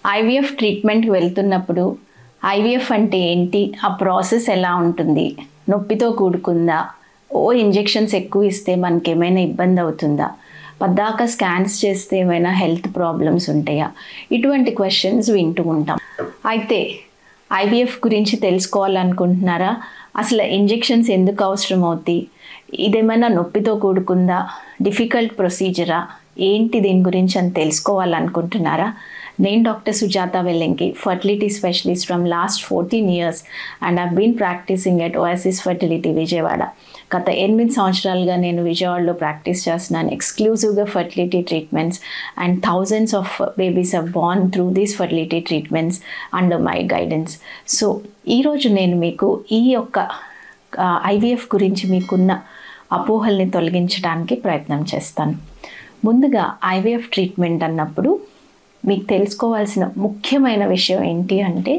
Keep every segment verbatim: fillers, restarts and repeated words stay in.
IVF ట్రీట్మెంట్కి వెళ్తున్నప్పుడు IVF అంటే ఏంటి, ఆ ప్రాసెస్ ఎలా ఉంటుంది, నొప్పితో కూడుకుందా, ఓ ఇంజెక్షన్స్ ఎక్కువ ఇస్తే మనకి ఏమైనా ఇబ్బంది అవుతుందా, పద్దాక స్కాన్స్ చేస్తే ఏమైనా హెల్త్ ప్రాబ్లమ్స్ ఉంటాయా, ఇటువంటి క్వశ్చన్స్ వింటూ ఉంటాం. అయితే ఐవీఎఫ్ గురించి తెలుసుకోవాలనుకుంటున్నారా? అసలు ఇంజెక్షన్స్ ఎందుకు అవసరం అవుతాయి, ఇదేమైనా నొప్పితో కూడుకుందా, డిఫికల్ట్ ప్రొసీజరా, ఏంటి దీని గురించి అని తెలుసుకోవాలనుకుంటున్నారా? నేను doctor Sujatha Vellanki, fertility specialist from last fourteen years and I've been practising at OSS fertility Vijayawada. గత ఎనిమిది సంవత్సరాలుగా నేను విజయవాడలో ప్రాక్టీస్ చేస్తున్నాను. ఎక్స్క్లూజివ్గా fertility treatments and thousands of babies are born through these fertility treatments under my guidance. So ఈరోజు నేను మీకు ఈ యొక్క ఐవీఎఫ్ గురించి మీకున్న అపోహల్ని తొలగించడానికి ప్రయత్నం చేస్తాను. ముందుగా ఐవీఎఫ్ ట్రీట్మెంట్ అన్నప్పుడు మీకు తెలుసుకోవాల్సిన ముఖ్యమైన విషయం ఏంటి అంటే,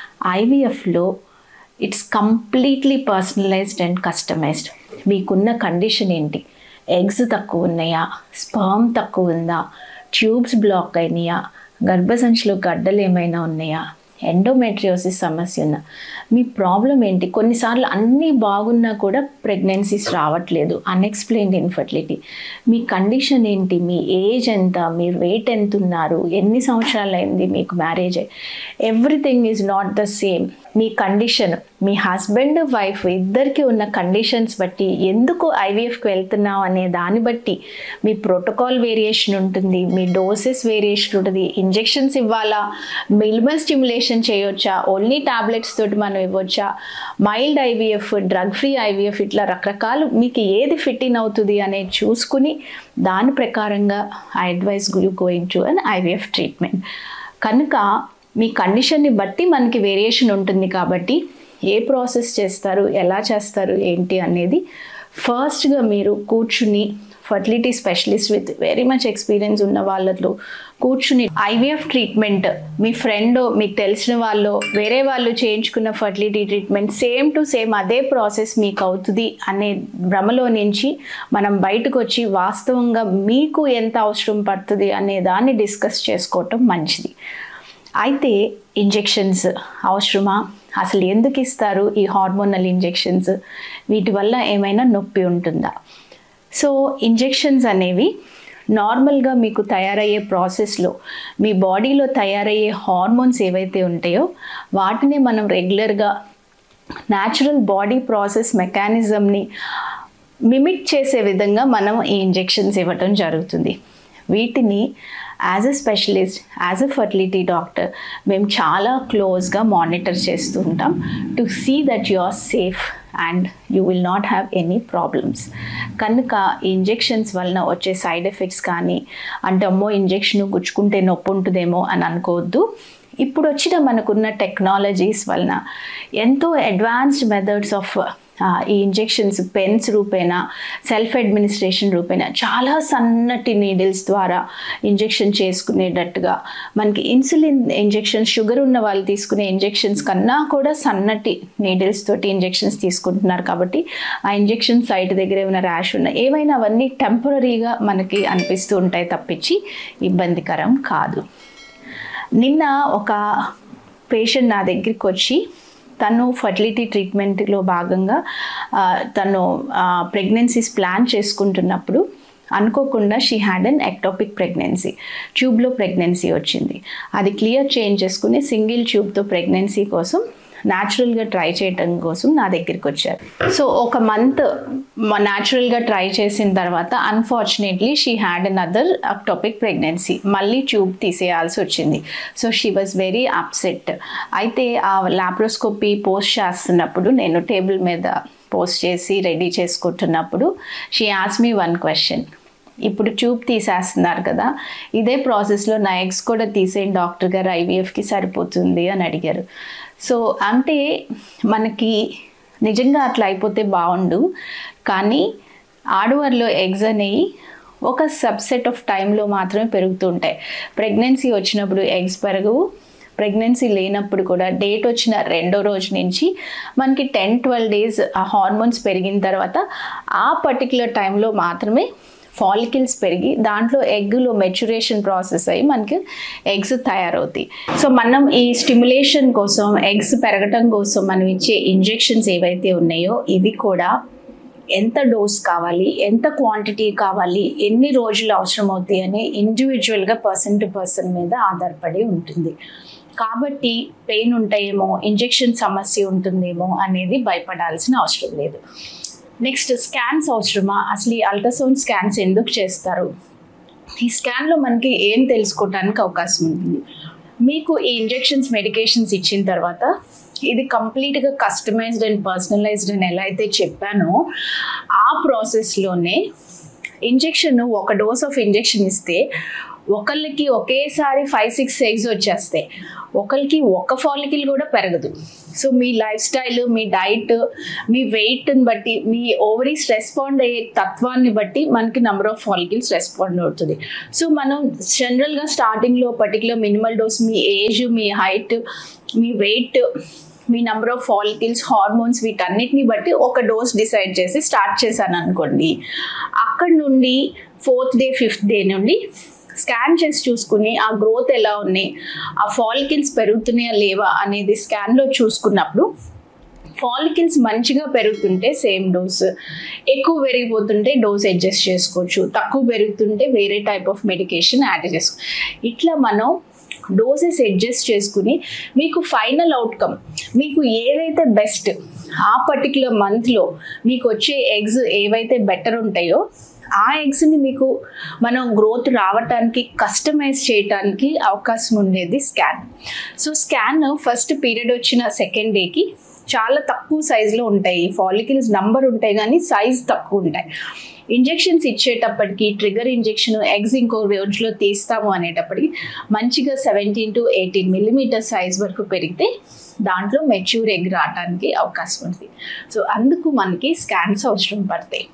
ఐవీఎఫ్లో it's completely personalised and customised. మీకున్న కండిషన్ ఏంటి, ఎగ్స్ తక్కువ ఉన్నాయా, స్పర్మ్ తక్కువ ఉందా, ట్యూబ్స్ బ్లాక్ అయినాయా, గర్భసంచిలో గడ్డలు ఏమైనా ఉన్నాయా, ఎండోమెట్రియోసిస్ సమస్య ఉందా, మీ ప్రాబ్లం ఏంటి, కొన్నిసార్లు అన్నీ బాగున్నా కూడా ప్రెగ్నెన్సీస్ రావట్లేదు, అన్ఎక్స్ప్లెయిన్డ్ ఇన్ఫర్టిలిటీ, మీ కండిషన్ ఏంటి, మీ ఏజ్ ఎంత, మీరు వెయిట్ ఎంత ఉన్నారు, ఎన్ని సంవత్సరాలు అయింది మీకు మ్యారేజ్ అయ్యి, everything is not the same. మీ కండిషన్, మీ హస్బెండ్ వైఫ్ ఇద్దరికి ఉన్న కండిషన్స్ బట్టి ఎందుకు ఐవీఎఫ్కి వెళ్తున్నాం అనే దాన్ని బట్టి మీ ప్రోటోకాల్ వేరియేషన్ ఉంటుంది, మీ డోసెస్ వేరియేషన్ ఉంటుంది, ఇంజెక్షన్స్ ఇవ్వాలా, మినిమల్ స్టిమ్యులేషన్ చేయొచ్చా, ఓన్లీ టాబ్లెట్స్ తోటి మనం ఇవ్వచ్చా, mild IVF, drug free IVF, ఇట్లా రకరకాలు మీకు ఏది ఫిట్ ఇన్ అవుతుంది అనేది చూసుకుని దాని ప్రకారంగా I advise you going to an IVF treatment. కనుక మీ కండిషన్ని బట్టి మనకి వేరియేషన్ ఉంటుంది కాబట్టి ఏ ప్రాసెస్ చేస్తారు, ఎలా చేస్తారు ఏంటి అనేది ఫస్ట్గా మీరు కూర్చుని fertility specialist with very much experience ఉన్న వాళ్ళతో కూర్చుని ఐవీఎఫ్ ట్రీట్మెంట్ మీ ఫ్రెండ్, మీకు తెలిసిన వాళ్ళు, వేరే వాళ్ళు చేయించుకున్న fertility treatment same to same అదే ప్రాసెస్ మీకు అవుతుంది అనే భ్రమలో నుంచి మనం బయటకు వచ్చి వాస్తవంగా మీకు ఎంత అవసరం పడుతుంది అనే దాన్ని డిస్కస్ చేసుకోవటం మంచిది. అయితే ఇంజెక్షన్స్ అవసరమా, అసలు ఎందుకు ఇస్తారు ఈ హార్మోనల్ ఇంజెక్షన్స్, వీటి వల్ల ఏమైనా నొప్పి ఉంటుందా? సో ఇంజెక్షన్స్ అనేవి నార్మల్గా మీకు తయారయ్యే ప్రాసెస్లో మీ బాడీలో తయారయ్యే హార్మోన్స్ ఏవైతే ఉంటాయో వాటిని మనం రెగ్యులర్గా న్యాచురల్ బాడీ ప్రాసెస్ మెకానిజంని మిమిక్ చేసే విధంగా మనం ఈ ఇంజెక్షన్స్ ఇవ్వటం జరుగుతుంది. వీటిని as a specialist, as a fertility doctor మేము చాలా క్లోజ్గా మానిటర్ చేస్తూ ఉంటాం to see that you are safe and you will not have any problems. కనుక ఈ ఇంజెక్షన్స్ వలన వచ్చే సైడ్ ఎఫెక్ట్స్ కానీ, అంటే అమ్మో ఇంజెక్షన్ గుచ్చుకుంటే నొప్పి ఉంటుందేమో అని అనుకోవద్దు. ఇప్పుడు వచ్చిన మనకున్న టెక్నాలజీస్ వలన ఎంతో అడ్వాన్స్డ్ మెథడ్స్ ఆఫ్ ఈ ఇంజెక్షన్స్ పెన్స్ రూపేణా, సెల్ఫ్ అడ్మినిస్ట్రేషన్ రూపేణా, చాలా సన్నటి నీడిల్స్ ద్వారా ఇంజెక్షన్ చేసుకునేటట్టుగా, మనకి ఇన్సులిన్ ఇంజెక్షన్స్, షుగర్ ఉన్న వాళ్ళు తీసుకునే ఇంజెక్షన్స్ కన్నా కూడా సన్నటి నీడిల్స్ తోటి ఇంజెక్షన్స్ తీసుకుంటున్నారు. కాబట్టి ఆ ఇంజెక్షన్ సైట్ దగ్గర ఏమైనా ర్యాష్ ఉన్న ఏవైనా అవన్నీ టెంపరీగా మనకి అనిపిస్తూ ఉంటాయి తప్పించి ఇబ్బందికరం కాదు. నిన్న ఒక పేషెంట్ నా దగ్గరికి వచ్చి తను ఫర్టిలిటీ ట్రీట్మెంట్లో భాగంగా తను ప్రెగ్నెన్సీస్ ప్లాన్ చేసుకుంటున్నప్పుడు అనుకోకుండా she had an ectopic pregnancy, ట్యూబ్లో ప్రెగ్నెన్సీ వచ్చింది. అది క్లియర్ చేంజ్ చేసుకుని సింగిల్ ట్యూబ్తో ప్రెగ్నెన్సీ కోసం న్యాచురల్గా ట్రై చేయటం కోసం నా దగ్గరికి వచ్చారు. సో ఒక మంత్ న్యాచురల్గా ట్రై చేసిన తర్వాత unfortunately she had another ectopic pregnancy, మళ్ళీ ట్యూబ్ తీసేయాల్సి వచ్చింది. So she was very upset. అయితే ఆ లాప్రోస్కోపీ పోస్ట్ చేస్తున్నప్పుడు, నేను టేబుల్ మీద పోస్ట్ చేసి రెడీ చేసుకుంటున్నప్పుడు she asked me one question, ఇప్పుడు ట్యూబ్ తీసేస్తున్నారు కదా, ఇదే ప్రాసెస్లో నా ఎగ్స్ కూడా తీసేయండి డాక్టర్ గారు, ఐవీఎఫ్కి సరిపోతుంది అని అడిగారు. సో అంటే మనకి నిజంగా అట్లా అయిపోతే బాగుండు, కానీ ఆడవారిలో ఎగ్స్ అనేవి ఒక సబ్సెట్ ఆఫ్ టైంలో మాత్రమే పెరుగుతూ ఉంటాయి. ప్రెగ్నెన్సీ వచ్చినప్పుడు ఎగ్స్ పెరగవు, ప్రెగ్నెన్సీ లేనప్పుడు కూడా డేట్ వచ్చిన రెండో రోజు నుంచి మనకి టెన్ ట్వెల్వ్ డేస్ ఆ హార్మోన్స్ పెరిగిన తర్వాత ఆ పర్టికులర్ టైంలో మాత్రమే ఫాలికల్స్ పెరిగి దాంట్లో ఎగ్లో మెచ్యురేషన్ ప్రాసెస్ అయ్యి మనకి ఎగ్స్ తయారవుతాయి. సో మనం ఈ స్టిమ్యులేషన్ కోసం, ఎగ్స్ పెరగటం కోసం మనం ఇచ్చే ఇంజెక్షన్స్ ఏవైతే ఉన్నాయో ఇవి కూడా ఎంత డోస్ కావాలి, ఎంత క్వాంటిటీ కావాలి, ఎన్ని రోజులు అవసరం అవుతాయి అని ఇండివిజువల్గా పర్సన్ టు పర్సన్ మీద ఆధారపడి ఉంటుంది. కాబట్టి పెయిన్ ఉంటాయేమో, ఇంజెక్షన్ సమస్య ఉంటుందేమో అనేది భయపడాల్సిన అవసరం లేదు. నెక్స్ట్, స్కాన్స్ అవసరమా? అసలు ఈ అల్ట్రాసౌండ్ స్కాన్స్ ఎందుకు చేస్తారు? ఈ స్కాన్లో మనకి ఏం తెలుసుకోవడానికి అవకాశం ఉంటుంది? మీకు ఈ ఇంజెక్షన్స్, మెడికేషన్స్ ఇచ్చిన తర్వాత ఇది కంప్లీట్గా కస్టమైజ్డ్ అండ్ పర్సనలైజ్డ్ అని ఎలా అయితే చెప్పానో ఆ ప్రాసెస్లోనే ఇంజెక్షన్, ఒక డోస్ ఆఫ్ ఇంజెక్షన్ ఇస్తే ఒకళ్ళకి ఒకేసారి ఫైవ్ సిక్స్ ఎగ్స్ వచ్చేస్తాయి, ఒకరికి ఒక ఫాలికల్ కూడా పెరగదు. సో మీ లైఫ్ స్టైల్, మీ డైట్, మీ వెయిట్ని బట్టి, మీ ఓవరీస్ రెస్పాండ్ అయ్యే తత్వాన్ని బట్టి మనకి నెంబర్ ఆఫ్ ఫాలికల్స్ రెస్పాండ్ అవుతుంది. సో మనం జనరల్గా స్టార్టింగ్లో పర్టికులర్ మినిమల్ డోస్, మీ ఏజ్, మీ హైట్, మీ వెయిట్, మీ నెంబర్ ఆఫ్ ఫాలికల్స్, హార్మోన్స్, వీటన్నిటిని బట్టి ఒక డోస్ డిసైడ్ చేసి స్టార్ట్ చేశాను అనుకోండి. అక్కడ నుండి ఫోర్త్ డే, ఫిఫ్త్ డే నుండి స్కాన్ చేసి చూసుకుని ఆ గ్రోత్ ఎలా ఉన్నాయి, ఆ ఫాలికల్స్ పెరుగుతున్నాయా లేవా అనేది స్కాన్లో చూసుకున్నప్పుడు ఫాలికల్స్ మంచిగా పెరుగుతుంటే సేమ్ డోస్, ఎక్కువ పెరిగిపోతుంటే డోస్ అడ్జస్ట్ చేసుకోవచ్చు, తక్కువ పెరుగుతుంటే వేరే టైప్ ఆఫ్ మెడికేషన్ యాడ్ చేసుకో. ఇట్లా మనం డోసెస్ అడ్జస్ట్ చేసుకుని మీకు ఫైనల్ అవుట్కమ్, మీకు ఏదైతే బెస్ట్ ఆ పర్టికులర్ మంత్లో మీకు వచ్చే ఎగ్స్ ఏవైతే బెటర్ ఉంటాయో ఆ ఎగ్స్ని మీకు మనం గ్రోత్ రావటానికి, కస్టమైజ్ చేయటానికి అవకాశం ఉండేది scan. So scan first period వచ్చిన సెకండ్ డేకి చాలా తక్కువ సైజులో ఉంటాయి ఫాలికల్స్, నంబర్ ఉంటాయి కానీ సైజ్ తక్కువ ఉంటాయి. ఇంజెక్షన్స్ ఇచ్చేటప్పటికి ట్రిగర్ ఇంజెక్షన్, ఎగ్స్ ఇంకో రోజులో తీస్తాము అనేటప్పటికి మంచిగా seventeen to eighteen millimetre size వరకు పెరిగితే దాంట్లో మెచ్యూర్ ఎగ్ రావడానికి అవకాశం ఉంటుంది. సో అందుకు మనకి స్కాన్స్ అవసరం పడతాయి.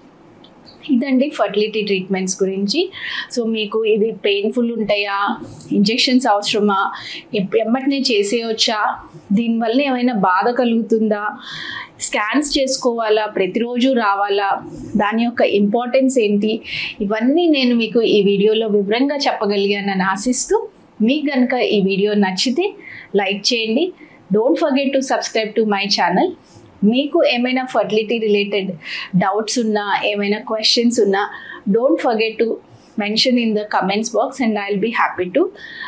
ఇదండి ఫర్టిలిటీ ట్రీట్మెంట్స్ గురించి. సో మీకు ఇవి పెయిన్ఫుల్ ఉంటాయా, ఇంజెక్షన్స్ అవసరమా, ఎమ్మటనే చేసేయచ్చా, దీనివల్ల ఏమైనా బాధ కలుగుతుందా, స్కాన్స్ చేసుకోవాలా, ప్రతిరోజు రావాలా, దాని యొక్క ఇంపార్టెన్స్ ఏంటి, ఇవన్నీ నేను మీకు ఈ వీడియోలో వివరంగా చెప్పగలిగానని ఆశిస్తూ, మీకు కనుక ఈ వీడియో నచ్చితే లైక్ చేయండి. Don't forget to subscribe to my channel. మీకు ఏమైనా ఫర్టిలిటీ రిలేటెడ్ డౌట్స్ ఉన్నా, ఏమైనా క్వశ్చన్స్ ఉన్నా don't forget to mention in the comments box and I will be happy to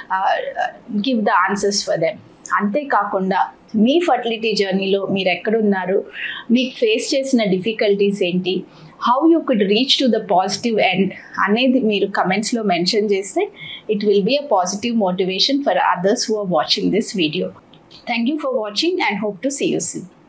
give the answers for them. అంతేకాకుండా మీ fertility జర్నీలో మీరు ఎక్కడున్నారు, మీకు ఫేస్ చేసిన డిఫికల్టీస్ ఏంటి, how you could reach to the positive end అనేది మీరు కమెంట్స్లో మెన్షన్ చేస్తే it will be a positive motivation for others who are watching this video. Thank you for watching and hope to see you soon.